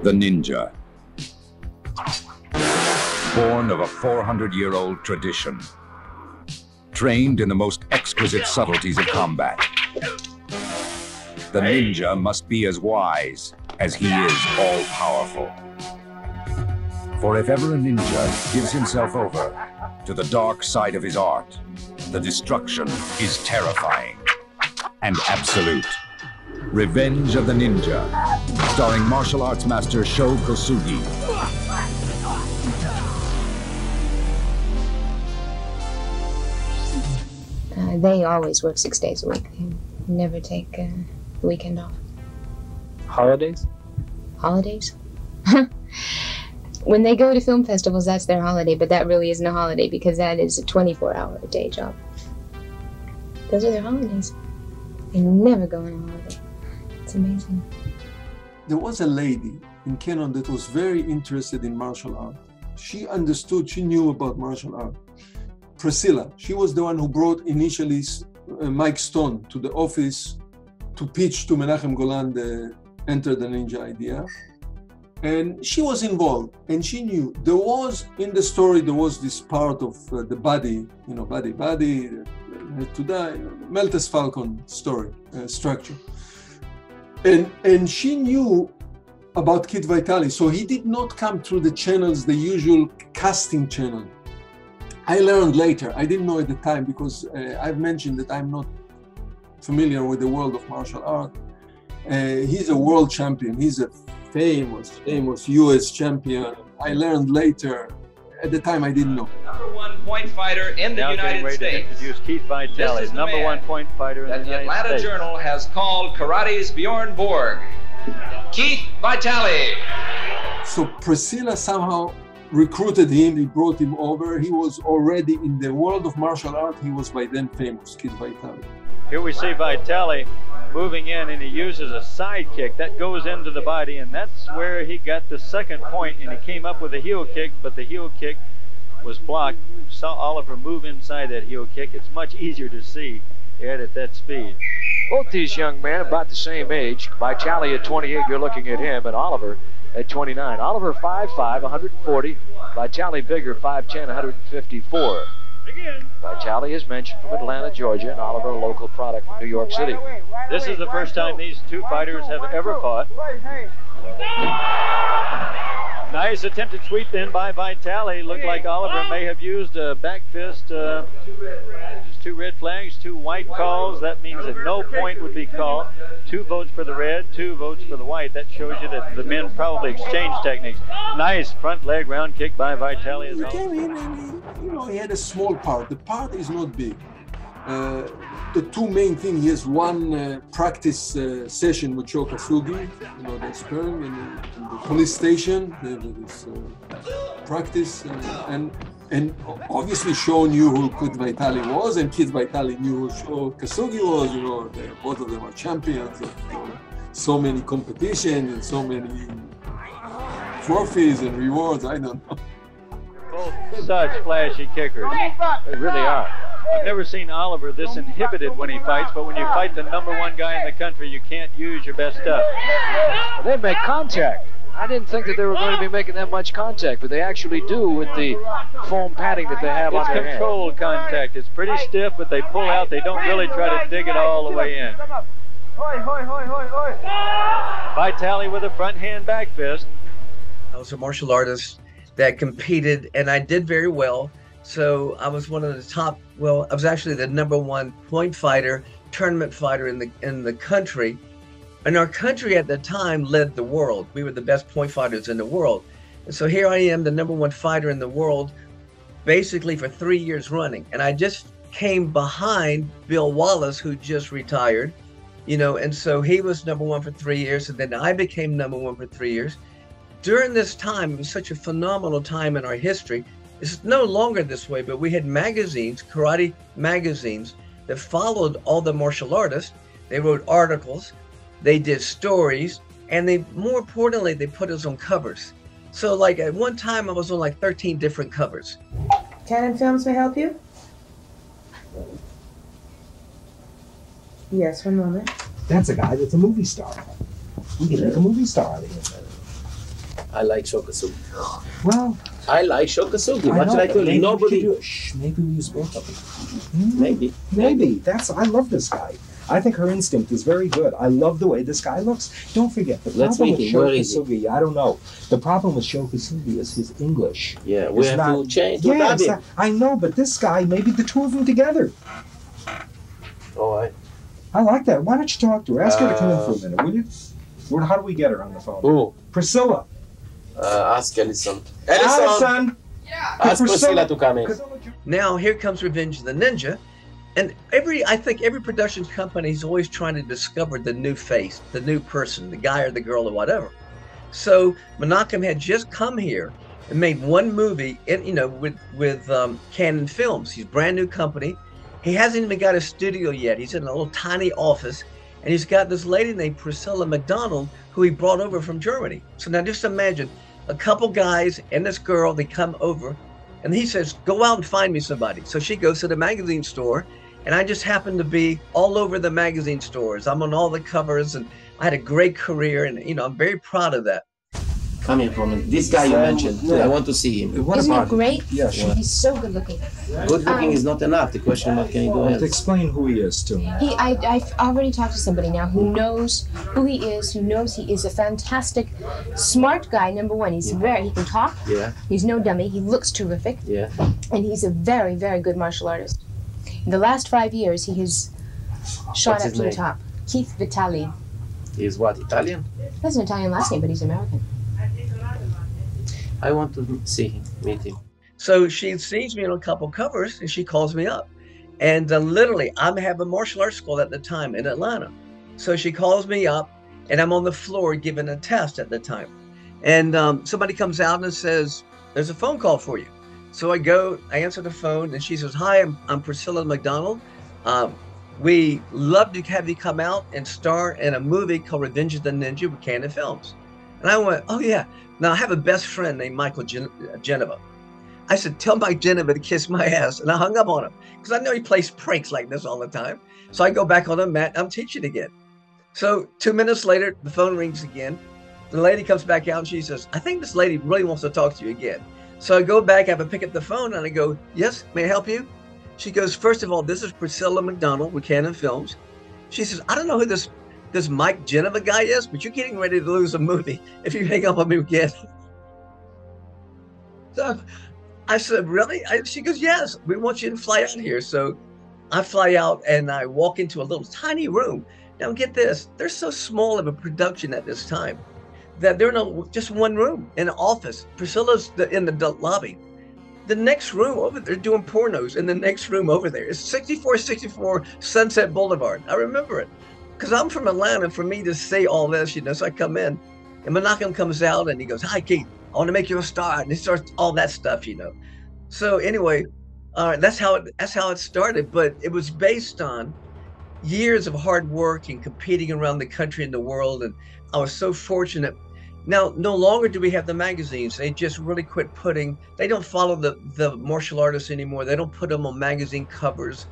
The ninja. Born of a 400-year-old tradition. Trained in the most exquisite subtleties of combat. The ninja must be as wise as he is all-powerful. For if ever a ninja gives himself over to the dark side of his art, the destruction is terrifying and absolute. Revenge of the Ninja, starring martial arts master Sho Kosugi. They always work 6 days a week. They never take a weekend off. Holidays? Holidays? When they go to film festivals, that's their holiday, but that really isn't a holiday because that is a 24-hour day job. Those are their holidays. They never go on a holiday. It's amazing. There was a lady in Canon that was very interested in martial art. She understood, she knew about martial art. Priscilla, she was the one who brought initially Mike Stone to the office to pitch to Menachem Golan the Enter the Ninja idea. And she was involved, and she knew there was, in the story, there was this part of the body, you know, body, to die, Maltese Falcon story, structure. And she knew about Keith Vitali, so he did not come through the channels, the usual casting channel. I learned later, I didn't know at the time, because I've mentioned that I'm not familiar with the world of martial art. He's a world champion, he's a famous US champion. I learned later. At the time, I didn't know. #1 point fighter in the United States. To introduce Keith Vitali, #1 point fighter in the United States. The Atlanta Journal has called karate's Bjorn Borg. Keith Vitali. So Priscilla somehow recruited him, he brought him over. He was already in the world of martial art. He was by then famous, Keith Vitali. Here we see Vitali moving in, and he uses a side kick that goes into the body, and that's where he got the second point, and he came up with a heel kick, but the heel kick was blocked. Saw Oliver move inside that heel kick. It's much easier to see at that speed. Both these young men about the same age. Vitali at 28, you're looking at him, and Oliver at 29. Oliver 5'5", 140. Vitali bigger, 5'10", 154. Vitali is mentioned from Atlanta, Georgia, and Oliver, a local product from New York City. This is the first time these two fighters have ever fought. Nice attempted sweep then by Vitali. Looked like Oliver may have used a back fist. Just 2 red flags, 2 white calls. That means that no point would be called. 2 votes for the red, 2 votes for the white. That shows you that the men probably exchanged techniques. Nice front leg round kick by Vitali. He came in and he had a small part. The part is not big. The 2 main things, he has 1 practice session with Sho Kosugi, the sparring in the police station, this practice, and obviously Sho knew who Keith Vitali was, and Keith Vitali knew who Sho Kosugi was. Both of them are champions of so many competitions and so many trophies and rewards. I don't know. Both such flashy kickers. They really are. I've never seen Oliver this inhibited when he fights, but when you fight the #1 guy in the country, you can't use your best stuff. Well, they make contact. I didn't think that they were going to be making that much contact, but they actually do with the foam padding that they have on their hand. It's controlled contact. It's pretty stiff, but they pull out. They don't really try to dig it all the way in. Vitali with a front hand back fist. I was a martial artist that competed, and I did very well. So I was one of the top, well, I was actually the #1 point fighter, tournament fighter in the country. And our country at the time led the world. We were the best point fighters in the world. And so here I am, the #1 fighter in the world, basically for 3 years running. And I just came behind Bill Wallace, who just retired, and so he was #1 for 3 years, and then I became #1 for 3 years. During this time, it was such a phenomenal time in our history. It's no longer this way, but we had magazines, karate magazines, that followed all the martial artists. They wrote articles, they did stories, and more importantly, they put us on covers. So like at one time, I was on like 13 different covers. Canon Films may help you? Yes, one moment. That's a guy that's a movie star. We can make a movie star out of him. I like Shokasugi. Well, I like Shokasugi. What should I tell you? Nobody. Maybe we use both of them. Maybe. Maybe. I love this guy. I think her instinct is very good. I love the way this guy looks. Don't forget, the problem with Shokasugi, I don't know. The problem with Shokasugi is his English. Yeah, we have to change. Yeah, exactly. I know, but this guy, maybe the two of them together. All right. I like that. Why don't you talk to her? Ask her to come in for a minute, will you? How do we get her on the phone? Who? Priscilla. Ask Ellison. Ellison! Yeah. Ask Priscilla to come in. Now, here comes Revenge of the Ninja. And I think every production company is always trying to discover the new face, the new person, the guy or the girl or whatever. So Menachem had just come here and made one movie, with Canon Films. He's a brand new company. He hasn't even got a studio yet. He's in a little tiny office, and he's got this lady named Priscilla McDonald, who he brought over from Germany. So now just imagine a couple guys and this girl, they come over, and he says, go out and find me somebody. So she goes to the magazine store, and I just happen to be all over the magazine stores. I'm on all the covers, and I had a great career, and I'm very proud of that. Come here for a minute. This guy you mentioned, I want to see him. Isn't he great? Yeah, sure. He's so good looking. Good looking is not enough. The question, what can he do else? Explain who he is to me. I've already talked to somebody now who knows who he is, who knows he is a fantastic, smart guy, number one. He can talk. Yeah. He's no dummy. He looks terrific. Yeah. And he's a very, very good martial artist. In the last 5 years, he has shot up to the top. Keith Vitali. He's what, Italian? That's an Italian last name, but he's American. I want to see him, meet him. So she sees me on a couple covers, and she calls me up. And literally, I'm having a martial arts school at the time in Atlanta. So she calls me up, and I'm on the floor giving a test at the time. And somebody comes out and says, there's a phone call for you. So I go, I answer the phone, and she says, hi, I'm Priscilla McDonald. We love to have you come out and star in a movie called Revenge of the Ninja with Canon Films. And I went, oh yeah. Now I have a best friend named Michael Geneva. I said, tell Mike Geneva to kiss my ass. And I hung up on him because I know he plays pranks like this all the time. So I go back on the mat, I'm teaching again. So 2 minutes later, the phone rings again. The lady comes back out and she says, I think this lady really wants to talk to you again. So I go back, I have to pick up the phone and I go, yes, may I help you? She goes, first of all, this is Priscilla McDonald with Canon Films. She says, I don't know who this Mike Geneva guy is, but you're getting ready to lose a movie if you hang up on me again. So I said, really? She goes, yes, we want you to fly out here. So I fly out and I walk into a little tiny room. Now get this, they're so small of a production at this time that they're in just one room in an office. Priscilla's in the lobby. The next room over there, doing pornos in the next room over there. It's 6464 Sunset Boulevard. I remember it. Because I'm from Atlanta, for me to say all this, so I come in, and Menachem comes out, and he goes, hi, Keith, I want to make you a star, and he starts all that stuff, So anyway, that's how it started, but it was based on years of hard work and competing around the country and the world, and I was so fortunate. Now, no longer do we have the magazines. They just really quit they don't follow the martial artists anymore. They don't put them on magazine covers.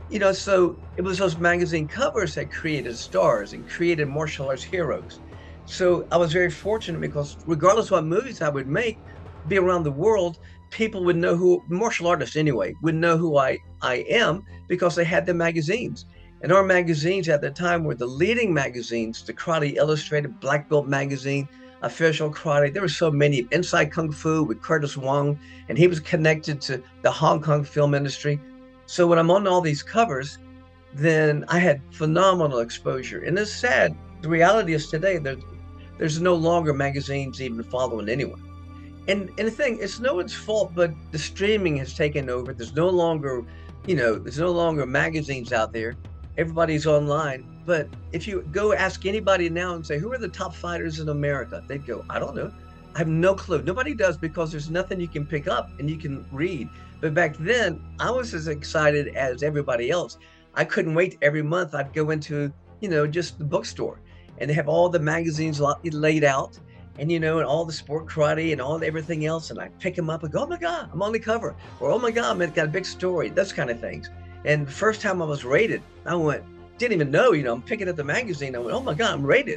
So it was those magazine covers that created stars and created martial arts heroes. So I was very fortunate because regardless of what movies I would make, be around the world, people would know who, martial artists anyway, would know who I am because they had the magazines. And our magazines at the time were the leading magazines, the Karate Illustrated, Black Belt Magazine, Official Karate. There were so many. Inside Kung Fu with Curtis Wong, and he was connected to the Hong Kong film industry. So when I'm on all these covers, then I had phenomenal exposure. And it's sad. The reality is today, there's no longer magazines even following anyone. And the thing, it's no one's fault, but the streaming has taken over. There's no longer, there's no longer magazines out there. Everybody's online. But if you go ask anybody now and say, who are the top fighters in America? They'd go, I don't know. I have no clue. Nobody does because there's nothing you can pick up and you can read. But back then, I was as excited as everybody else. I couldn't wait. Every month I'd go into, just the bookstore and they have all the magazines laid out and, and all the sport karate and all everything else. And I pick them up and go, oh my God, I'm on the cover. Or, oh my God, man, got a big story, those kind of things. And the first time I was rated, I went, didn't even know, I'm picking up the magazine. I went, oh my God, I'm rated.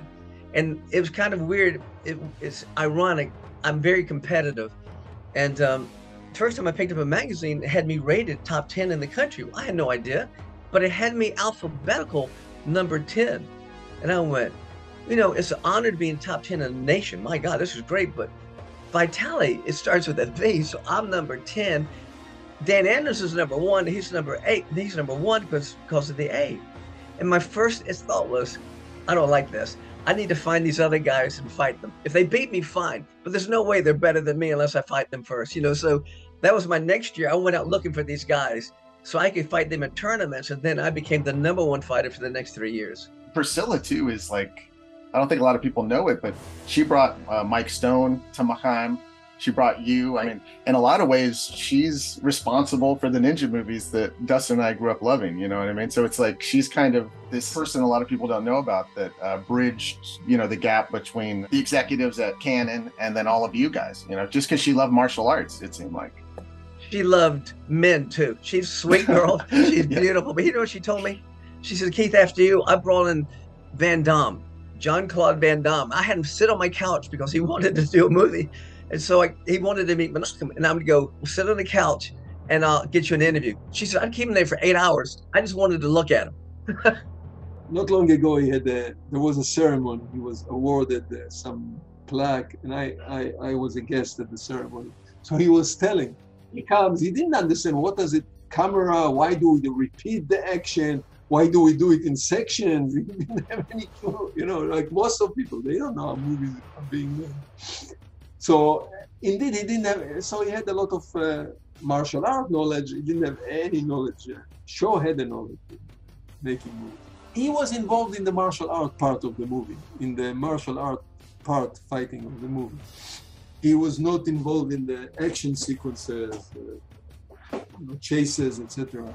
And it was kind of weird. It's ironic. I'm very competitive. And the first time I picked up a magazine, it had me rated top 10 in the country. I had no idea, but it had me alphabetical number 10. And I went, you know, it's an honor to be in top 10 in the nation. My God, this is great. But Vitali, it starts with a V, so I'm number 10. Dan Anderson's number 1, he's number 8, and he's number 1 because of the A. And my first thought was, I don't like this. I need to find these other guys and fight them. If they beat me, fine. But there's no way they're better than me unless I fight them first, you know. So that was my next year. I went out looking for these guys so I could fight them in tournaments, and then I became the number 1 fighter for the next 3 years. Priscilla, too, is like, I don't think a lot of people know it, but she brought Mike Stone to Maheim. She brought you. I mean, in a lot of ways, she's responsible for the ninja movies that Dustin and I grew up loving, you know what I mean? So it's like, she's kind of this person a lot of people don't know about that bridged, you know, the gap between the executives at Canon and then all of you guys, you know, just because she loved martial arts, it seemed like. She loved men, too. She's a sweet girl. She's beautiful. But you know what she told me? She said, Keith, after you, I brought in Van Damme, Jean-Claude Van Damme. I had him sit on my couch because he wanted to do a movie. And so he wanted to meet Menachem, and I would go, well, sit on the couch, and I'll get you an interview. She said, I'd keep him there for 8 hours. I just wanted to look at him. Not long ago, there was a ceremony. He was awarded some plaque, and I was a guest at the ceremony. So he was telling, he comes, he didn't understand what does it, camera, why do we repeat the action? Why do we do it in sections? He didn't have any clue, you know, like most of people, they don't know how movies are being made. So indeed, he didn't have. So he had a lot of martial art knowledge. He didn't have any knowledge. Shaw had the knowledge of making movies. He was involved in the martial art part of the movie, in the martial art part fighting of the movie. He was not involved in the action sequences, chases, etc.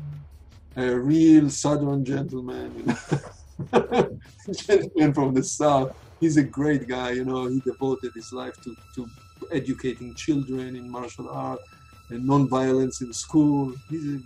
A real Southern gentleman, you know, gentleman from the South. He's a great guy, you know. He devoted his life to educating children in martial art and non-violence in school.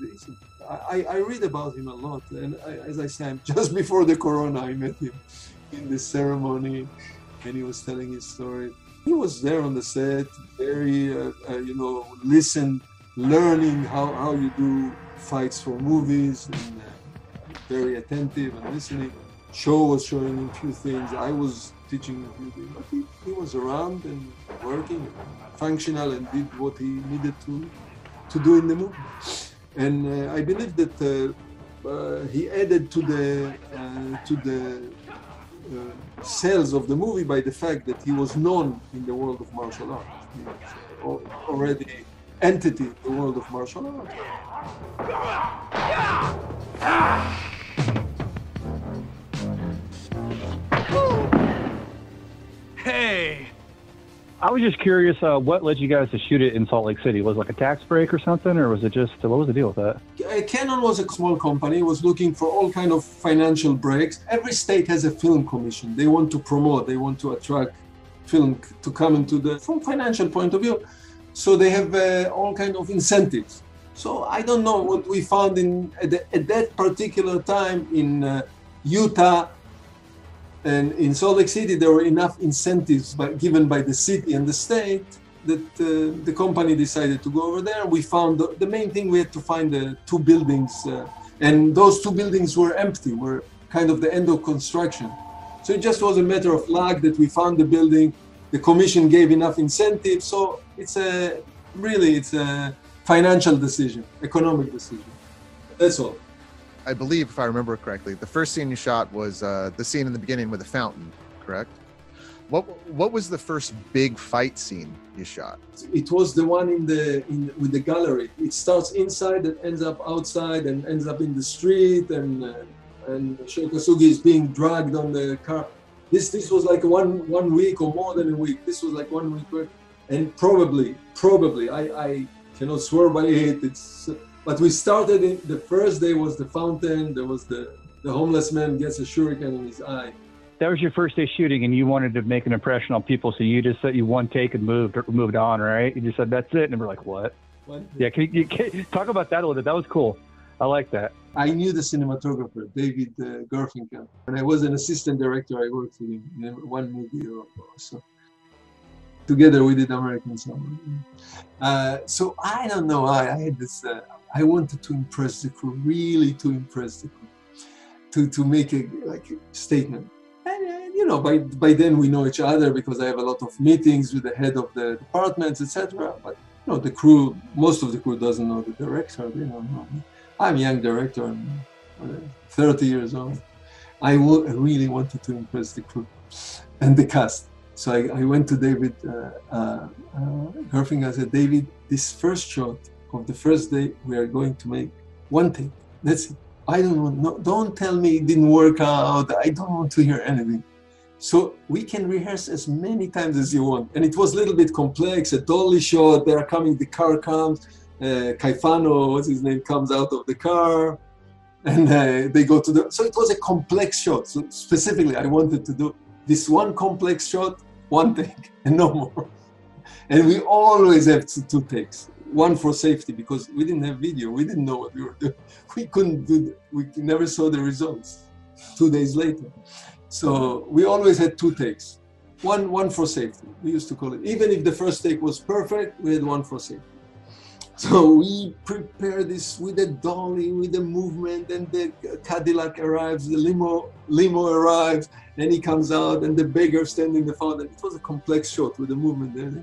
I read about him a lot, and as I said, just before the corona, I met him in this ceremony, and he was telling his story. He was there on the set, very, you know, learning how you do fights for movies, and very attentive and listening. Shaw was showing him a few things. I was teaching him a few things, but he was around and working and functional and did what he needed to do in the movie. And I believe that he added to the sales of the movie by the fact that he was known in the world of martial art. He was already entity in the world of martial art. Hey! I was just curious, what led you guys to shoot it in Salt Lake City? Was it like a tax break or something, or was it just, what was the deal with that? Canon was a small company, was looking for all kind of financial breaks. Every state has a film commission. They want to promote, they want to attract film to come into from financial point of view. So they have all kind of incentives. So I don't know what we found at that particular time in Utah. And in Salt Lake City, there were enough incentives given by the city and the state that the company decided to go over there. We found the main thing, we had to find the 2 buildings, and those 2 buildings were empty, were kind of the end of construction. So it just was a matter of luck that we found the building, the commission gave enough incentives. So it's a financial decision, economic decision. That's all. I believe, if I remember correctly, the first scene you shot was the scene in the beginning with the fountain, correct? What was the first big fight scene you shot? It was the one with the gallery. It starts inside and ends up outside and ends up in the street, and Sho Kosugi is being dragged on the car. This was like one week or more than a week. This was like 1 week, and probably I cannot swear by it. But we started the first day was the fountain. There was the homeless man gets a shuriken in his eye. That was your first day shooting, and you wanted to make an impression on people, so you just said you one take and moved on, right? You just said that's it, and we're like, what? Yeah, can you talk about that a little bit? That was cool. I like that. I knew the cinematographer, David Garfinkel. When I was an assistant director, I worked with him in one movie or so. Together we did American Summer. So I don't know, I had this, I wanted to impress the crew, really to impress the crew, to make a statement. And you know, by then we know each other because I have a lot of meetings with the head of the departments, etc. But you know, the crew, most of the crew doesn't know the director, they don't know me. I'm a young director, I'm 30 years old. I really wanted to impress the crew and the cast. So I went to David Garfinkel. I said, David, this first shot of the first day, we are going to make one take. That's it. I don't want, no, don't tell me it didn't work out. I don't want to hear anything. So we can rehearse as many times as you want. And it was a little bit complex, a dolly shot, they are coming, the car comes, Caifano, what's his name, comes out of the car, and they go to the, so it was a complex shot. So specifically, I wanted to do this one complex shot, one take, and no more. And we always have two takes, one for safety, because we didn't have video, we didn't know what we were doing. We couldn't do, we never saw the results 2 days later. So we always had two takes, one for safety, we used to call it. Even if the first take was perfect, we had one for safety. So we prepared this with the dolly, with the movement, and the Cadillac arrives, the limo arrives, and he comes out, and the beggar standing in the front. It was a complex shot with the movement there.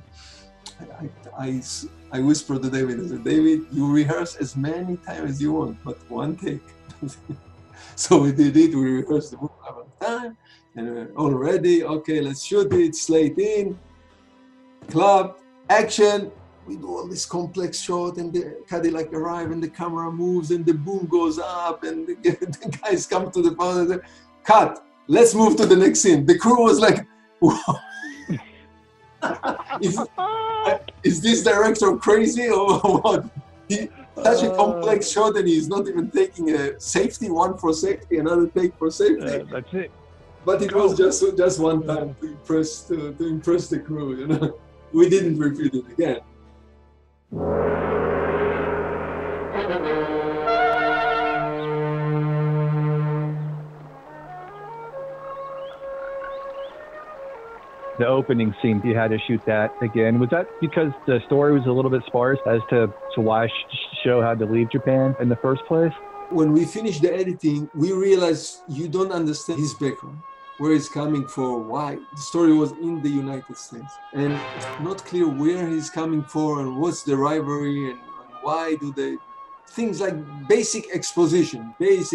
I whispered to David, I said, David, you rehearse as many times as you want, but one take. So we did it, we rehearsed the movement one time, and we're all ready, okay, let's shoot it, slate in, clap, action. We do all this complex shot, and the Cadillac arrive, and the camera moves, and the boom goes up, and the guys come to the phone and say, cut, let's move to the next scene. The crew was like, is this director crazy or what? Such a complex shot, and he's not even taking a safety, one for safety, another take for safety. That's it. But it was just one time to impress the crew, you know. We didn't repeat it again. The opening scene, you had to shoot that again. Was that because the story was a little bit sparse as to why Sho had to leave Japan in the first place? When we finished the editing, we realized you don't understand his background, where he's coming from, why. The story was in the United States, and it's not clear where he's coming from and what's the rivalry and why do they, things like basic exposition.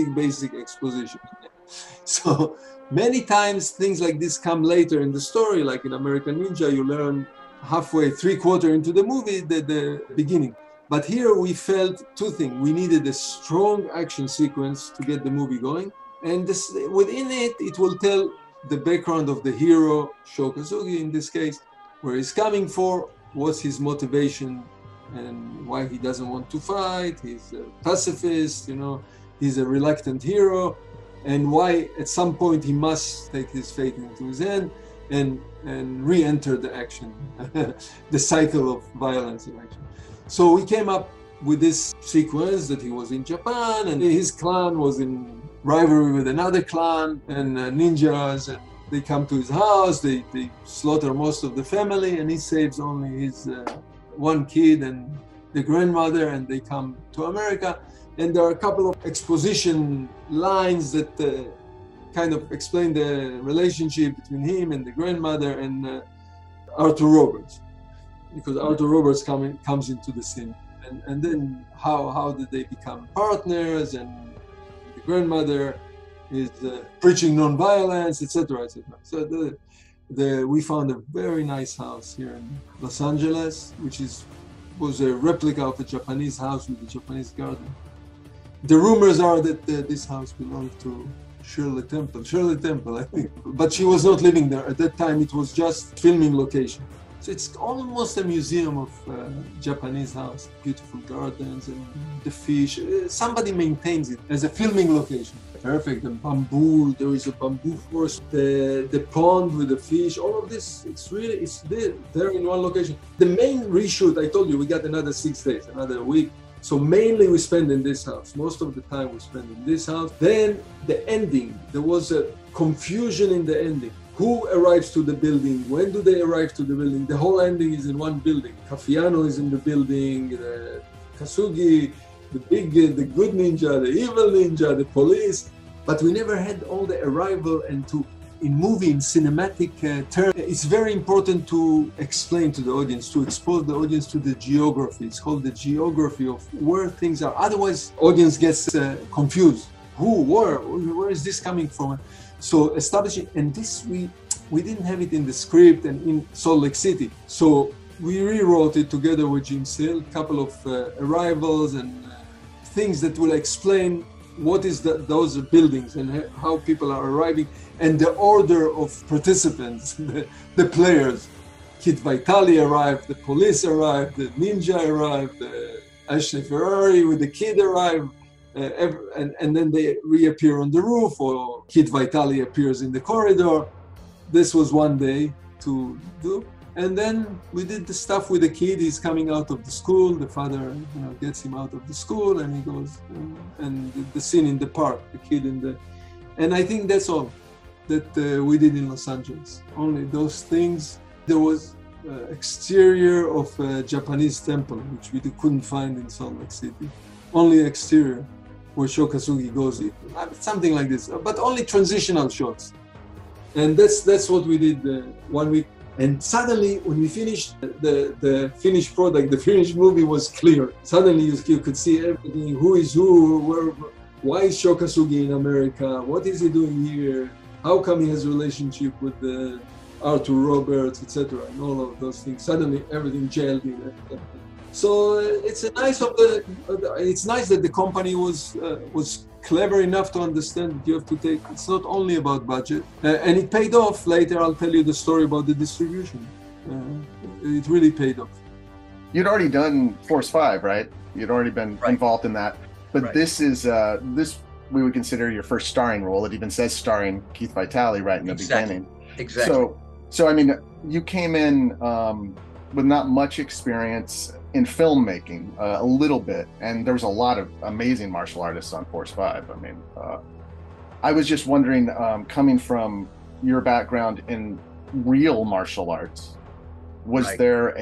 So many times things like this come later in the story, like in American Ninja, you learn halfway, 3/4 into the movie, the beginning. But here we felt two things. We needed a strong action sequence to get the movie going. And this, within it, it will tell the background of the hero, Sho Kosugi in this case, where he's coming for, what's his motivation, and why he doesn't want to fight. He's a pacifist, you know, he's a reluctant hero, and why at some point he must take his fate into his hand and re-enter the action, the cycle of violence in action. So we came up with this sequence that he was in Japan and his clan was in rivalry with another clan and ninjas, and they come to his house, they slaughter most of the family, and he saves only his one kid and the grandmother, and they come to America. And there are a couple of exposition lines that kind of explain the relationship between him and the grandmother and Arthur Roberts, because Arthur Roberts comes into the scene. And then how did they become partners, and the grandmother is preaching nonviolence, etc., etc. So we found a very nice house here in Los Angeles, which was a replica of a Japanese house with a Japanese garden. The rumors are that this house belonged to Shirley Temple, I think. But she was not living there. At that time, it was just filming location. So it's almost a museum of Japanese house, beautiful gardens and the fish. Somebody maintains it as a filming location. Perfect, the bamboo, there is a bamboo forest, the pond with the fish, all of this, it's there in one location. The main reshoot, I told you, we got another 6 days, another week. So mainly we spend in this house. Most of the time we spend in this house. Then the ending, there was a confusion in the ending. Who arrives to the building? When do they arrive to the building? The whole ending is in one building. Cafiano is in the building, Kasugi, the good ninja, the evil ninja, the police. But we never had all the arrival and in movie, in cinematic terms, it's very important to explain to the audience, to expose the audience to the geography. It's called the geography of where things are. Otherwise, audience gets confused. Where is this coming from? So establishing, and this we didn't have it in the script and in Salt Lake City. So we rewrote it together with Jim Seal, a couple of arrivals and things that will explain what is those buildings and how people are arriving and the order of participants, the players. Keith Vitali arrived, the police arrived, the ninja arrived, Ashley Ferrari with the kid arrived, and then they reappear on the roof, or Keith Vitali appears in the corridor. This was one day to do. And then we did the stuff with the kid. He's coming out of the school. The father, gets him out of the school, and he goes, and the scene in the park, the kid in the, and I think that's all that we did in Los Angeles. Only those things. There was exterior of a Japanese temple, which we couldn't find in Salt Lake City. Only exterior, where Shokasugi goes in, something like this, but only transitional shots. And that's what we did 1 week. And suddenly, when we finished the finished product, the finished movie was clear. Suddenly, you could see everything: who is who, why is Shokasugi in America, what is he doing here, how come he has a relationship with Arthur Roberts, etc., and all of those things. Suddenly, everything gelled in. So it's nice that the company was clever enough to understand that you have to take, it's not only about budget, and it paid off. Later I'll tell you the story about the distribution. It really paid off. You'd already done Force 5, right? You'd already been involved in that, but this is this we would consider your first starring role. It even says starring Keith Vitali right in the beginning. Exactly. So I mean, you came in with not much experience in filmmaking, a little bit, and there was a lot of amazing martial artists on Force 5. I mean, I was just wondering, coming from your background in real martial arts, was there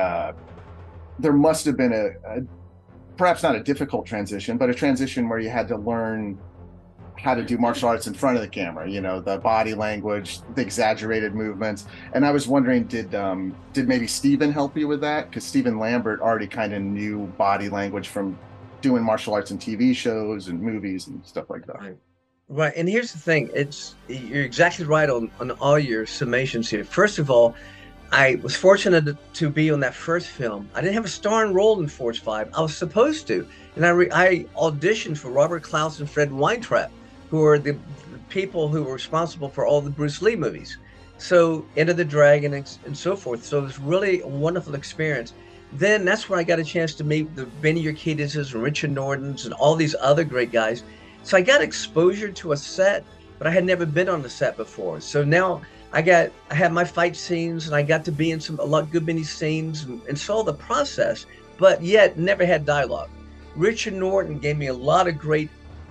there must have been a perhaps not a difficult transition, but a transition where you had to learn how to do martial arts in front of the camera, the body language, the exaggerated movements. And I was wondering, did maybe Steven help you with that? Because Steven Lambert already kind of knew body language from doing martial arts in TV shows and movies and stuff like that. Right. And here's the thing, you're exactly right on all your summations here. First of all, I was fortunate to be on that first film. I didn't have a starring role in Force 5. I was supposed to. And I auditioned for Robert Klaus and Fred Weintraub, who are the people who were responsible for all the Bruce Lee movies. So Enter the Dragon and so forth. So it was really a wonderful experience. Then that's when I got a chance to meet the Benny Urquidez's and Richard Norton's and all these other great guys. So I got exposure to a set, but I had never been on the set before. So now I had my fight scenes, and I got to be in a lot good many scenes and saw the process, but yet never had dialogue. Richard Norton gave me a lot of great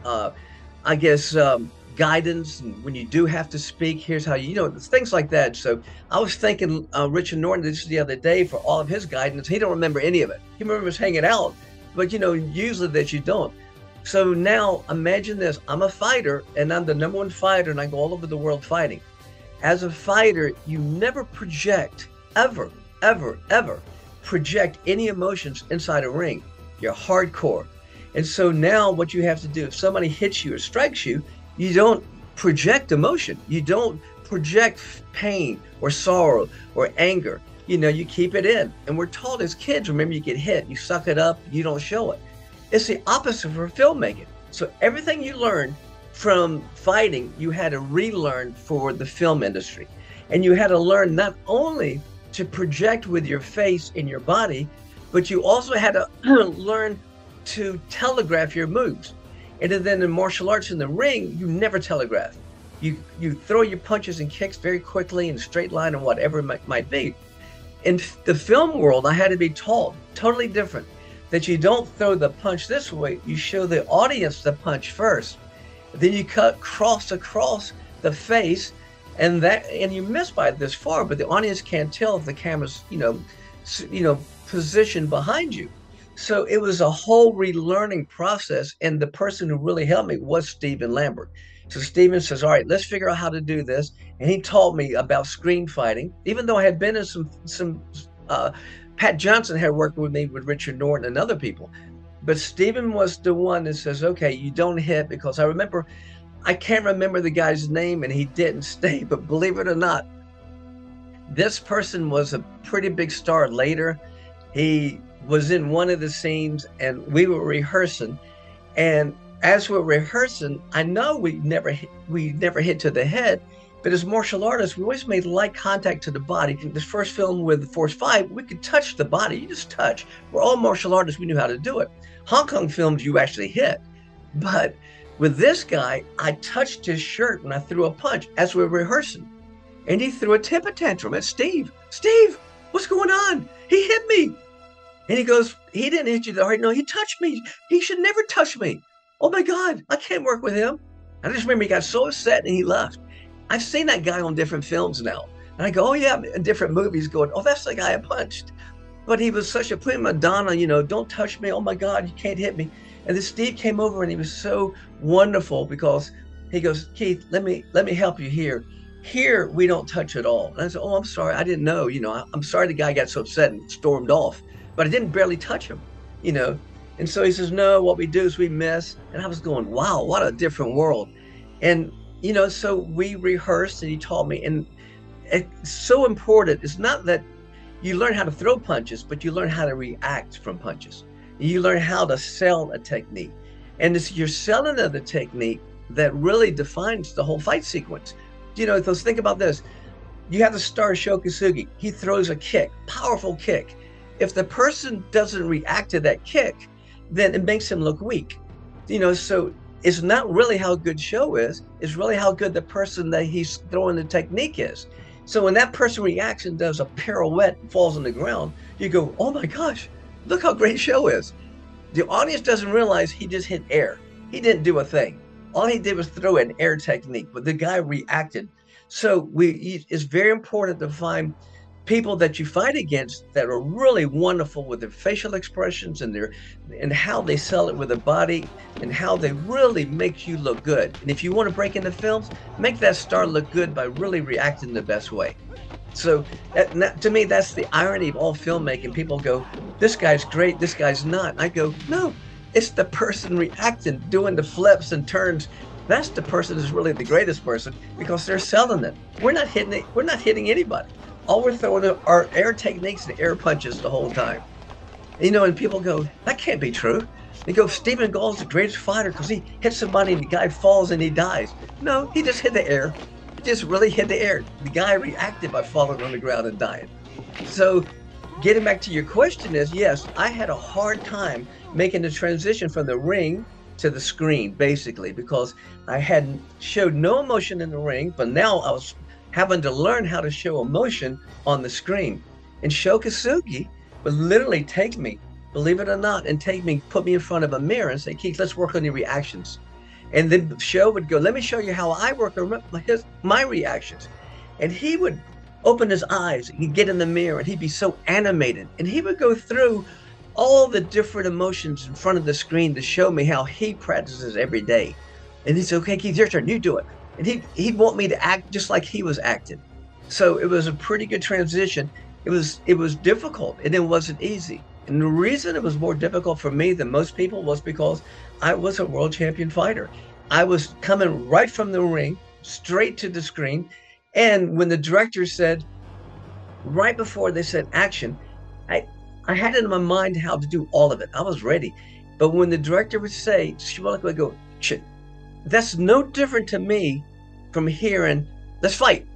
guidance, and when you do have to speak, here's how things like that. So I was thanking Richard Norton just the other day for all of his guidance. He don't remember any of it. He remembers hanging out, but usually that you don't. So now imagine this: I'm a fighter, and I'm the #1 fighter, and I go all over the world fighting. As a fighter, you never project, ever project any emotions inside a ring. You're hardcore. And so now what you have to do, if somebody hits you or strikes you, you don't project emotion. You don't project pain or sorrow or anger. You keep it in. And we're taught as kids, remember, you get hit, you suck it up, you don't show it. It's the opposite for filmmaking. So everything you learned from fighting, you had to relearn for the film industry. And you had to learn not only to project with your face and your body, but you also had to learn to telegraph your moves. And then in martial arts in the ring, you never telegraph. You throw your punches and kicks very quickly in a straight line and whatever it might be. In the film world, I had to be taught totally different. that you don't throw the punch this way. You show the audience the punch first. Then you cut cross across the face, and you miss by this far, but the audience can't tell if the camera's, positioned behind you. So it was a whole relearning process, and the person who really helped me was Stephen Lambert. So Stephen says, all right, let's figure out how to do this. And he taught me about screen fighting, even though I had been in some Pat Johnson had worked with me with Richard Norton and other people. But Stephen was the one that says, okay, you don't hit, because I can't remember the guy's name and he didn't stay, but believe it or not, this person was a pretty big star later. He was in one of the scenes and we were rehearsing, and as we're rehearsing, I know we never hit to the head, but as martial artists, we always made light contact to the body. In this first film with Force 5, we could touch the body. You just touch. We're all martial artists. We knew how to do it. Hong Kong films, you actually hit. But with this guy, I touched his shirt when I threw a punch as we were rehearsing. And he threw a temper tantrum at Steve. Steve, what's going on? He hit me. And he goes, he didn't hit you that hard. No, he touched me. He should never touch me. Oh my God, I can't work with him. I just remember he got so upset and he left. I've seen that guy on different films now. And I go, oh yeah, in different movies going, oh, that's the guy I punched. But he was such a prima donna, don't touch me. Oh my God, you can't hit me. And then Steve came over and he was so wonderful because he goes, Keith, let me help you here. Here, we don't touch at all. And I said, oh, I'm sorry. I didn't know, I'm sorry the guy got so upset and stormed off, but I didn't barely touch him, And so he says, no, what we do is we miss. And I was going, wow, what a different world. And, so we rehearsed and he taught me. And it's so important. It's not that you learn how to throw punches, but you learn how to react from punches. You learn how to sell a technique. And it's your selling of the technique that really defines the whole fight sequence. So think about this. You have the star Shokasugi. He throws a kick, powerful kick. If the person doesn't react to that kick, then it makes him look weak. So it's not really how good show is, it's really how good the person that he's throwing the technique is. So when that person reacts and does a pirouette and falls on the ground, you go, oh my gosh, look how great show is. The audience doesn't realize he just hit air. He didn't do a thing. All he did was throw an air technique, but the guy reacted. So it's very important to find people that you fight against that are really wonderful with their facial expressions and how they sell it with their body and how they really make you look good. And if you want to break into films, make that star look good by really reacting the best way. So to me, that's the irony of all filmmaking. People go, this guy's great, this guy's not. And I go, no, it's the person reacting, doing the flips and turns. That's the person who's really the greatest person because they're selling it. We're not hitting it. We're not hitting anybody. All we're throwing are air techniques and air punches the whole time. And people go, that can't be true. They go, Stephen Gall's the greatest fighter because he hits somebody and the guy falls and he dies. No, he just hit the air. He just really hit the air. The guy reacted by falling on the ground and dying. So getting back to your question is, yes, I had a hard time making the transition from the ring to the screen, basically, because I had showed no emotion in the ring, but now I was having to learn how to show emotion on the screen. And Shokasugi would literally take me, believe it or not, and put me in front of a mirror and say, Keith, let's work on your reactions. And then the show would go, let me show you how I work on my reactions. And he would open his eyes, he'd get in the mirror and he'd be so animated. And he would go through all the different emotions in front of the screen to show me how he practices every day. And he'd say, okay, Keith, your turn, you do it. And he'd want me to act just like he was acting. So it was a pretty good transition. It was difficult and it wasn't easy. And the reason it was more difficult for me than most people was because I was a world champion fighter. I was coming right from the ring, straight to the screen. And when the director said, right before they said action, I had it in my mind how to do all of it. I was ready. But when the director would say, she would go, shit. That's no different to me from hearing, let's fight.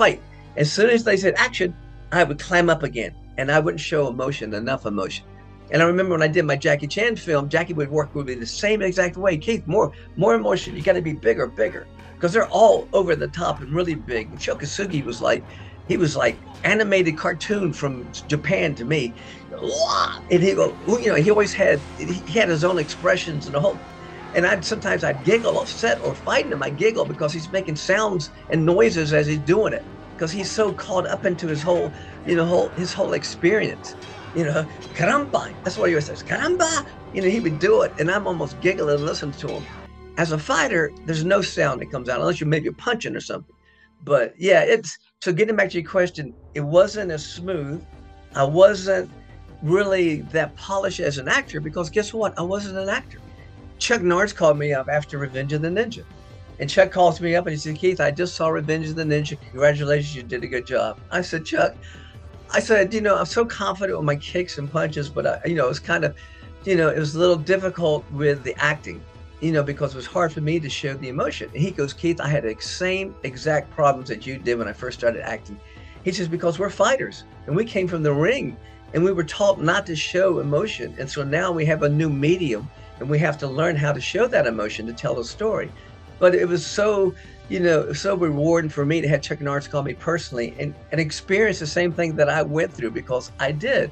As soon as they said action, I would climb up again and I wouldn't show enough emotion. And I remember when I did my Jackie Chan film, Jackie would work with me the same exact way. Keith, more emotion, you gotta be bigger, because they're all over the top and really big. And Shokasugi was like, He was like animated cartoon from Japan to me. And he go, you know, he always had, he had his own expressions and the whole, and sometimes I'd giggle upset or fighting him. I giggle because he's making sounds and noises as he's doing it, because he's so caught up into his whole, you know, his whole experience. You know, caramba, that's what he always says, caramba. You know, he would do it, and I'm almost giggling and listening to him. As a fighter, there's no sound that comes out unless you're maybe punching or something. But yeah, so getting back to your question, it wasn't as smooth. I wasn't really that polished as an actor, because guess what? I wasn't an actor. Chuck Norris called me up after Revenge of the Ninja. And Chuck calls me up and he said, Keith, I just saw Revenge of the Ninja. Congratulations, you did a good job. I said, Chuck, I said, you know, I'm so confident with my kicks and punches, but you know, it's kind of, you know, it was a little difficult with the acting, you know, because it was hard for me to show the emotion. And he goes, Keith, I had the same exact problems that you did when I first started acting. He says, because we're fighters and we came from the ring and we were taught not to show emotion. And so now we have a new medium and we have to learn how to show that emotion to tell a story. But it was so, you know, so rewarding for me to have Chuck Norris call me personally and experience the same thing that I went through, because I did.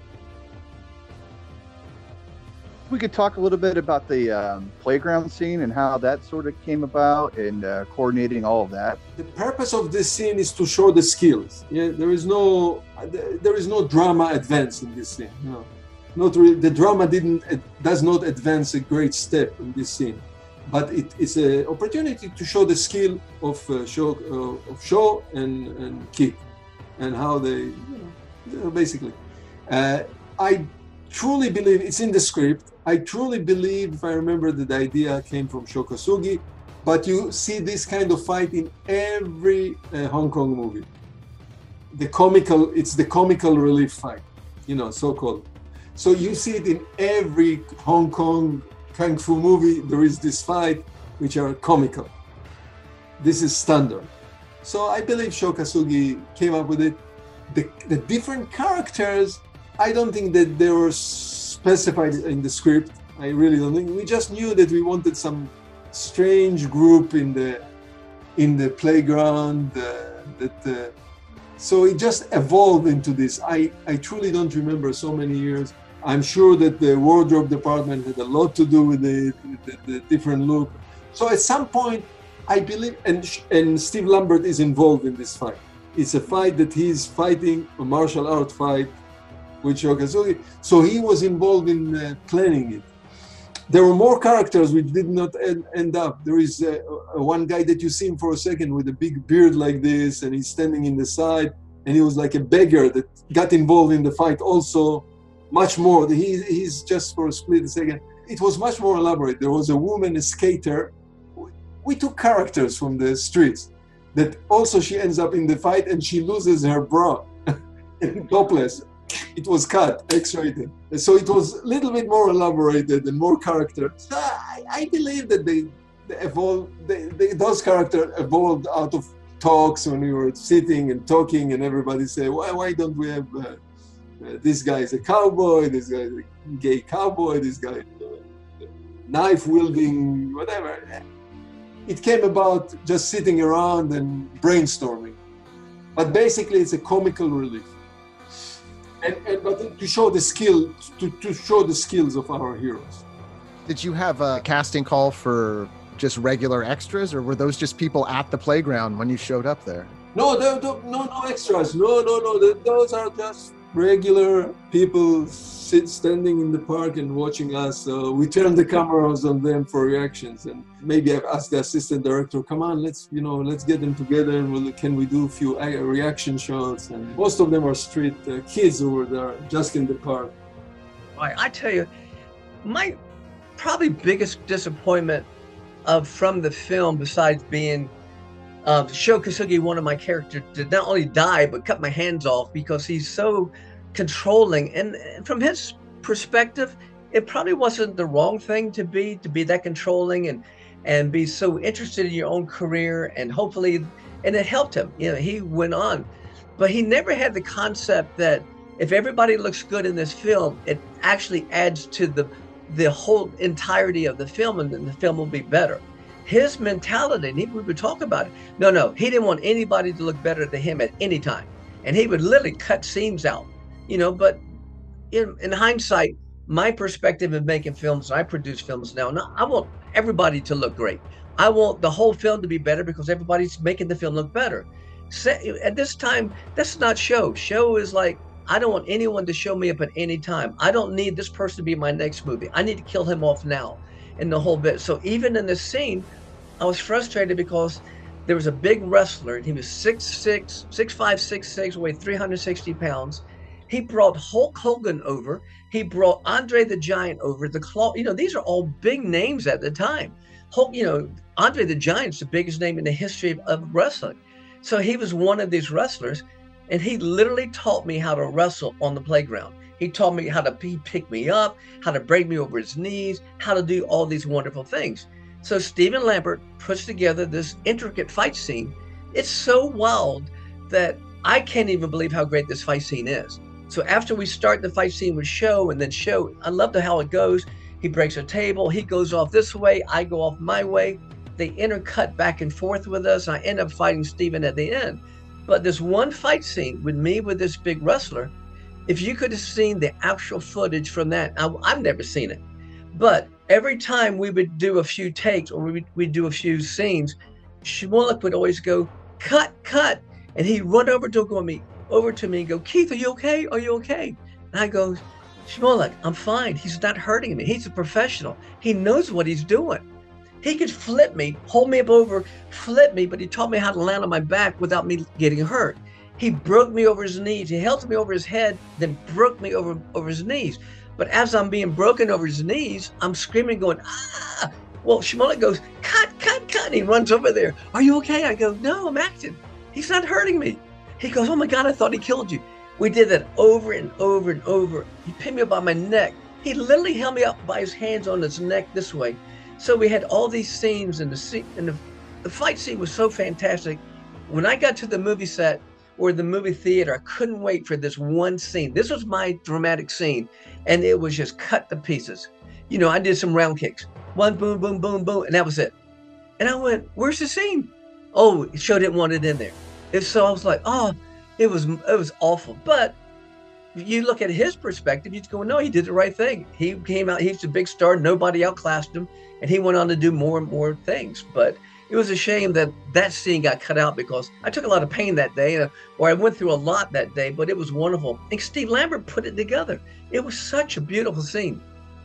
We could talk a little bit about the playground scene and how that sort of came about, and coordinating all of that. The purpose of this scene is to show the skills. Yeah, there is no drama advance in this scene. You know, not really, the drama does not advance a great step in this scene, but it is an opportunity to show the skill of Shaw and Keith, and how they, you know, basically. I truly believe it's in the script. I truly believe, if I remember, that the idea came from Sho Kosugi, but you see this kind of fight in every Hong Kong movie. It's the comical relief fight, you know, so-called. So you see it in every Hong Kong Kung Fu movie. There is this fight, which are comical. This is standard. So I believe Sho Kosugi came up with it. The different characters, I don't think that they were specified in the script. I really don't think. We just knew that we wanted some strange group in the playground. So it just evolved into this. I truly don't remember so many years. I'm sure that the wardrobe department had a lot to do with the different look. So at some point, I believe, and Steve Lambert is involved in this fight. It's a fight that he's fighting, a martial art fight with Sho Kosugi. So he was involved in planning it. There were more characters which did not end up. There is one guy that you see him for a second with a big beard like this, and he's standing in the side, and he was like a beggar that got involved in the fight also. Much more. He's just for a split second. It was much more elaborate. There was a woman, a skater. We took characters from the streets that also she ends up in the fight and she loses her bra. Topless. It was cut, X-rated. So it was a little bit more elaborated and more character. So I believe that they evolved. Those characters evolved out of talks when we were sitting and talking, and everybody say, why don't we have this guy is a cowboy, this guy is a gay cowboy, this guy knife wielding, whatever. It came about just sitting around and brainstorming. But basically it's a comical relief. But to show the skill, to show the skills of our heroes. Did you have a casting call for just regular extras, or were those just people at the playground when you showed up there? No extras. No. Those are just regular people standing in the park and watching us. We turned the cameras on them for reactions, and maybe I've asked the assistant director, "Come on, let's get them together and can we do a few reaction shots?" And most of them are street kids who were there just in the park. I tell you, my probably biggest disappointment from the film, besides being Sho Kosugi, one of my characters, did not only die but cut my hands off because he's so controlling. And from his perspective, it probably wasn't the wrong thing to be that controlling and be so interested in your own career, and hopefully, and it helped him. You know, he went on, but he never had the concept that if everybody looks good in this film, it actually adds to the whole entirety of the film, and then the film will be better. His mentality, and we would talk about it. No, he didn't want anybody to look better than him at any time. and he would literally cut scenes out, you know. But in hindsight, my perspective of making films, I produce films now. I want everybody to look great. I want the whole film to be better because everybody's making the film look better. So at this time, that's not show. Show is like, I don't want anyone to show me up at any time. I don't need this person to be my next movie. I need to kill him off now in the whole bit. So even in this scene, I was frustrated because there was a big wrestler, and he was 6'5", 6'6", weighed 360 pounds. He brought Hulk Hogan over. He brought Andre the Giant over. The Claw, you know, these are all big names at the time. Hulk, you know, Andre the Giant's the biggest name in the history of wrestling. So he was one of these wrestlers, and he literally taught me how to wrestle on the playground. He taught me how to pick me up, how to break me over his knees, how to do all these wonderful things. So Stephen Lambert puts together this intricate fight scene. It's so wild that I can't even believe how great this fight scene is. So after we start the fight scene with Show, and then Show, I love how it goes. He breaks a table, he goes off this way, I go off my way. They intercut back and forth with us. I end up fighting Stephen at the end. But this one fight scene with me with this big wrestler, if you could have seen the actual footage from that, I've never seen it. But every time we would do a few takes or we'd do a few scenes, Shmulek would always go, cut, cut. And he'd run over to me and go, Keith, are you okay? Are you okay? And I go, Shmulek, I'm fine. He's not hurting me. He's a professional. He knows what he's doing. He could flip me, hold me up over, flip me, but he taught me how to land on my back without me getting hurt. He broke me over his knees. He held me over his head, then broke me over his knees. But as I'm being broken over his knees, I'm screaming, going, ah! Well, Shmulek goes, cut, cut, cut. And he runs over there. Are you okay? I go, no, I'm acting. He's not hurting me. He goes, oh my God, I thought he killed you. We did that over and over and over. He picked me up by my neck. He literally held me up by his hands on his neck this way. So we had all these scenes, and the fight scene was so fantastic. When I got to the movie set or the movie theater, I couldn't wait for this one scene. This was my dramatic scene, and it was just cut to pieces. You know, I did some round kicks. One, boom, boom, boom, boom, and that was it. And I went, where's the scene? Oh, Show didn't want it in there. So I was like, oh, it was awful. But you look at his perspective, you go, no, he did the right thing. He came out, he's a big star, nobody outclassed him, and he went on to do more and more things. But it was a shame that that scene got cut out because I took a lot of pain that day, or I went through a lot that day, but it was wonderful. And Steve Lambert put it together. It was such a beautiful scene.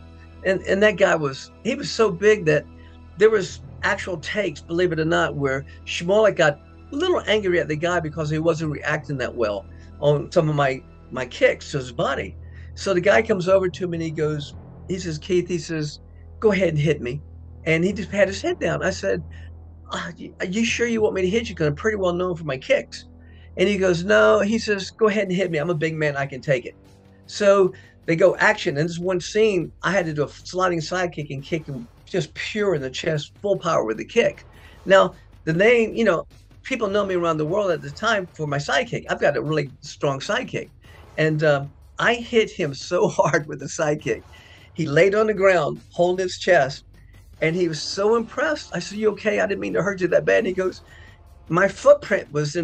And that guy he was so big that there was actual takes, believe it or not, where Shmulek got a little angry at the guy because he wasn't reacting that well on some of my kicks to his body. So the guy comes over to me and he says, Keith, he says, go ahead and hit me. And he just had his head down. I said, are you sure you want me to hit you? Because I'm pretty well known for my kicks. And he goes, no. He says, go ahead and hit me. I'm a big man. I can take it. So they go action. And this one scene, I had to do a sliding side kick and kick him just pure in the chest, full power with the kick. Now, the name, you know, people know me around the world at the time for my sidekick. I've got a really strong sidekick. And I hit him so hard with the sidekick. He laid on the ground, holding his chest, and he was so impressed. I said, you okay? I didn't mean to hurt you that bad. And he goes, my footprint was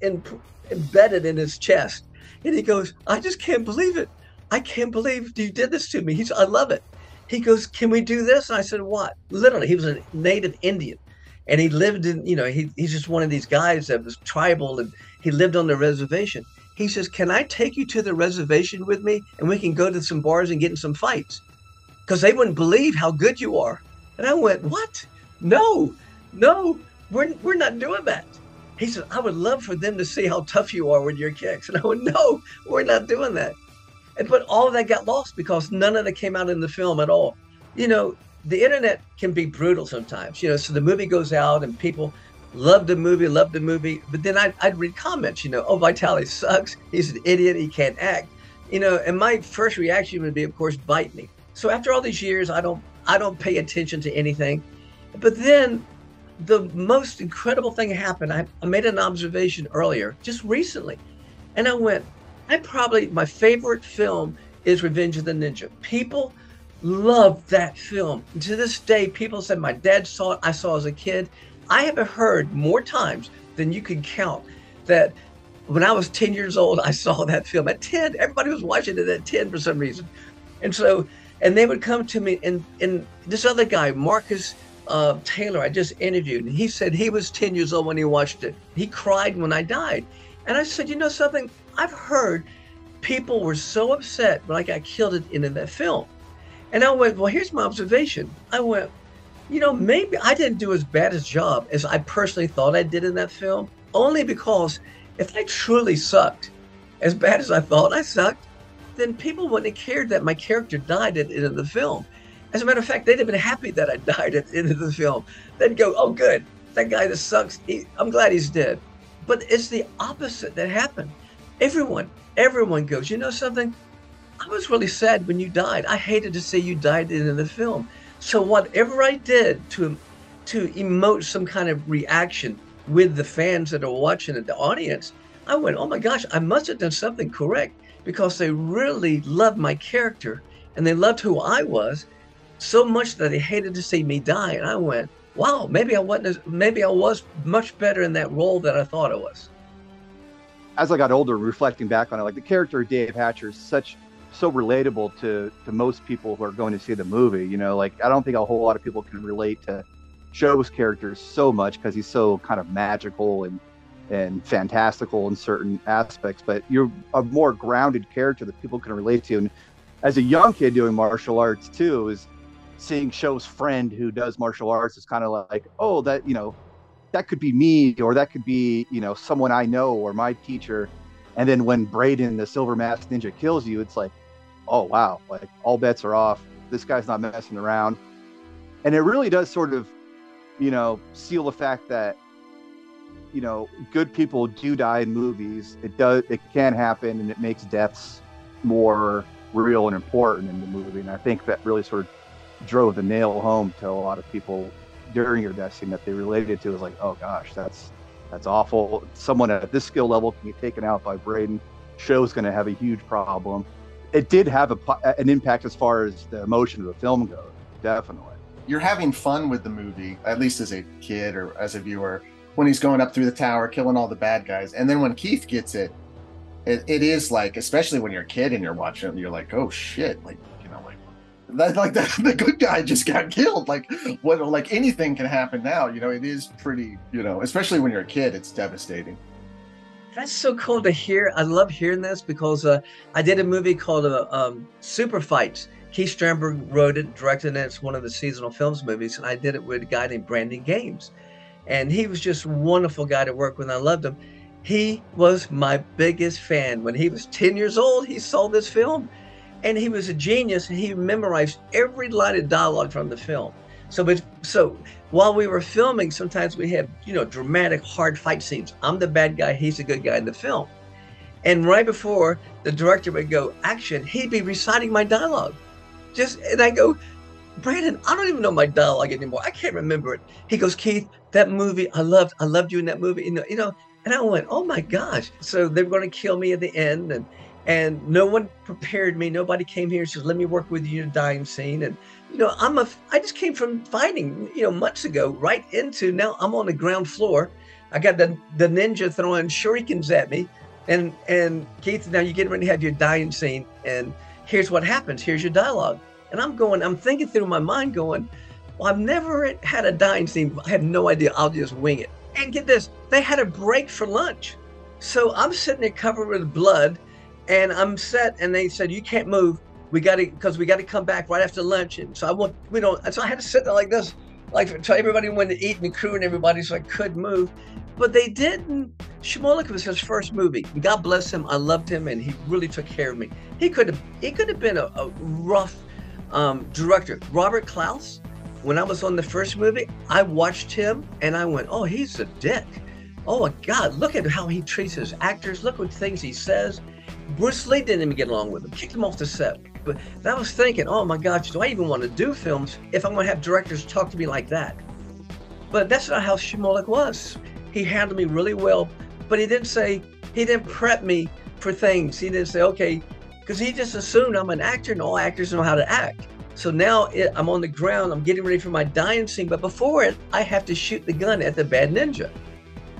embedded in his chest. And he goes, I just can't believe it. I can't believe you did this to me. He said, I love it. He goes, can we do this? And I said, what? Literally, he was a native Indian. And he lived in, you know, he's just one of these guys that was tribal, and he lived on the reservation. He says, can I take you to the reservation with me and we can go to some bars and get in some fights? Because they wouldn't believe how good you are. And I went, what? No, we're not doing that. He said, I would love for them to see how tough you are with your kicks. And I went, no, we're not doing that. But all of that got lost because none of that came out in the film at all. You know, the internet can be brutal sometimes, you know, so the movie goes out and people love the movie, but then I'd read comments, you know, oh, Vitali sucks, he's an idiot, he can't act, you know, and my first reaction would be, of course, bite me. So after all these years, I don't pay attention to anything. But then the most incredible thing happened. I made an observation earlier, just recently, and I went, my favorite film is Revenge of the Ninja. People love that film. And to this day, people said my dad saw it, I saw it as a kid. I have heard more times than you can count that when I was 10 years old, I saw that film at 10. Everybody was watching it at 10 for some reason. And so, and they would come to me, and this other guy, Marcus Taylor, I just interviewed, and he said he was 10 years old when he watched it. He cried when I died. And I said, you know something? I've heard people were so upset when I got killed at the end of that film. And I went, well, here's my observation. I went, you know, maybe I didn't do as bad a job as I personally thought I did in that film, only because if I truly sucked as bad as I thought I sucked, then people wouldn't have cared that my character died at the end of the film. As a matter of fact, they'd have been happy that I died at the end of the film. They'd go, oh, good, that guy that sucks, I'm glad he's dead. But it's the opposite that happened. Everyone goes, you know something? I was really sad when you died. I hated to see you die at the end of the film. So whatever I did to emote some kind of reaction with the fans that are watching it, the audience, I went, oh my gosh, I must have done something correct, because they really loved my character and they loved who I was so much that they hated to see me die. And I went, wow, maybe I was much better in that role than I thought I was. As I got older, reflecting back on it, like the character of Dave Hatcher is so relatable to most people who are going to see the movie. You know, like I don't think a whole lot of people can relate to Joe's characters so much because he's so kind of magical and fantastical in certain aspects, but you're a more grounded character that people can relate to. And as a young kid doing martial arts too, is seeing Joe's friend who does martial arts is kind of like, oh, that, you know, that could be me, or that could be, you know, someone I know or my teacher. And then when Braden, the Silver Masked Ninja, kills you, it's like, oh, wow, like all bets are off. This guy's not messing around. And it really does sort of, you know, seal the fact that, you know, good people do die in movies. It can happen, and it makes deaths more real and important in the movie. And I think that really sort of drove the nail home to a lot of people during your death scene that they related to. Is like, oh gosh, that's awful. Someone at this skill level can get taken out by Braden. Show's going to have a huge problem. It did have an impact as far as the emotion of the film goes, definitely. You're having fun with the movie, at least as a kid or as a viewer, when he's going up through the tower, killing all the bad guys. And then when Keith gets it is like, especially when you're a kid and you're watching it, you're like, oh shit, like, you know, like that the good guy just got killed. Like what, like anything can happen now, you know. It is pretty, you know, especially when you're a kid, it's devastating. That's so cool to hear. I love hearing this because I did a movie called Super Fights. Keith Sternberg wrote it, directed it. It's one of the seasonal films movies, and I did it with a guy named Brandon Games. And he was just a wonderful guy to work with. I loved him. He was my biggest fan. When he was 10 years old, he saw this film, and he was a genius, and he memorized every line of dialogue from the film. So while we were filming, sometimes we had, you know, dramatic, hard fight scenes. I'm the bad guy, he's the good guy in the film. And right before the director would go, action, he'd be reciting my dialogue. And I go, Brandon, I don't even know my dialogue anymore. I can't remember it. He goes, Keith, that movie, I loved you in that movie. You know, and I went, oh my gosh. So they were going to kill me at the end, and no one prepared me. Nobody came here and said, let me work with you in a dying scene. And, you know, I just came from fighting, you know, months ago, right into, now I'm on the ground floor. I got the ninja throwing shurikens at me. And Keith, now you're getting ready to have your dying scene. And here's what happens. Here's your dialogue. And I'm thinking through my mind going, well, I've never had a dying scene. I have no idea. I'll just wing it. And get this, they had a break for lunch. So I'm sitting there covered with blood, and I'm set, and they said, you can't move. Because we got to come back right after lunch. And so I had to sit there like this, like so everybody went to eat, and the crew and everybody, so I couldn't move. But they didn't. Shimolik was his first movie. God bless him. I loved him, and he really took care of me. He could have been a rough director. Robert Klaus, when I was on the first movie, I watched him and I went, oh, he's a dick. Oh my God, look at how he treats his actors. Look what things he says. Bruce Lee didn't even get along with him, kicked him off the set. But I was thinking, oh my gosh, do I even want to do films if I'm going to have directors talk to me like that? But that's not how Shimolik was. He handled me really well, but he didn't prep me for things. He didn't say, okay, because he just assumed I'm an actor and all actors know how to act. So now I'm on the ground, I'm getting ready for my dying scene, but before it, I have to shoot the gun at the bad ninja.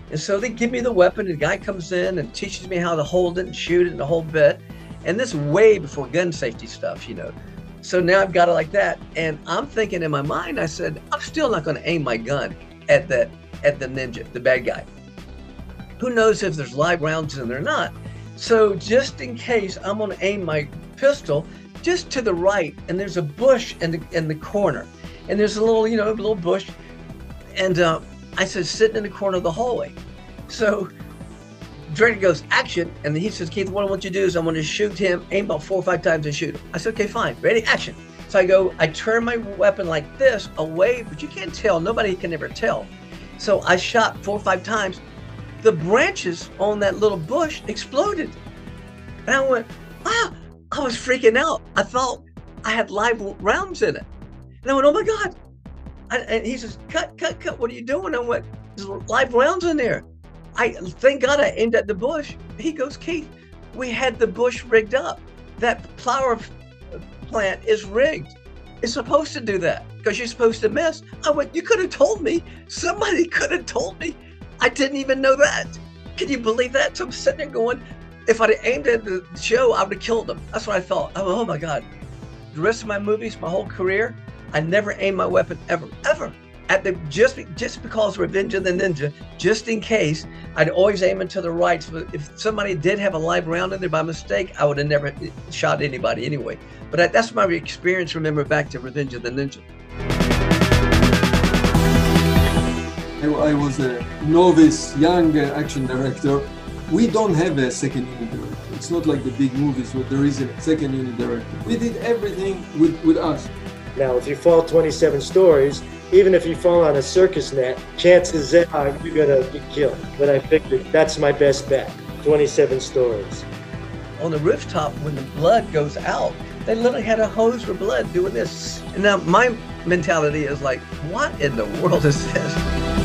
And so they give me the weapon, and the guy comes in and teaches me how to hold it and shoot it and the whole bit. And this is way before gun safety stuff, you know. So now I've got it like that. And I'm thinking in my mind, I said, I'm still not going to aim my gun at the ninja, the bad guy. Who knows if there's live rounds in there or not. So just in case, I'm going to aim my pistol just to the right, and there's a bush in the corner. And there's a little, you know, a little bush. And I said, sitting in the corner of the hallway. So director goes, action. And he says, Keith, what I want you to do is I want to shoot him, aim about 4 or 5 times and shoot him. I said, okay, fine, ready, action. So I turn my weapon like this away, but you can't tell, nobody can ever tell. So I shot 4 or 5 times. The branches on that little bush exploded. And I went, wow, I was freaking out. I thought I had live rounds in it. And I went, oh my God. And he says, cut, what are you doing? I went, there's live rounds in there. Thank God I aimed at the bush. He goes, Keith, we had the bush rigged up. That flower plant is rigged. It's supposed to do that because you're supposed to miss. I went, you could have told me. Somebody could have told me. I didn't even know that. Can you believe that? So I'm sitting there going, if I'd aimed at the show, I would have killed him. That's what I thought. Oh my God. The rest of my movies, my whole career, I never aimed my weapon ever. Just because Revenge of the Ninja, just in case, I'd always aim it to the right. So if somebody did have a live round in there by mistake, I would have never shot anybody anyway. But that's my experience, remember, back to Revenge of the Ninja. I was a novice, young action director. We don't have a second unit director. It's not like the big movies where there is a second unit director. We did everything with us. Now, if you fall 27 stories, even if you fall on a circus net, chances are you're gonna get killed. But I figured that's my best bet, 27 stories. On the rooftop, when the blood goes out, they literally had a hose for blood doing this. And now my mentality is like, what in the world is this?